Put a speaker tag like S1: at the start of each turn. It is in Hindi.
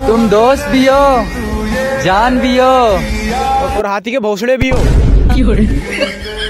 S1: तुम दोस्त भी हो, जान भी हो
S2: और हाथी के भौसड़े भी हो।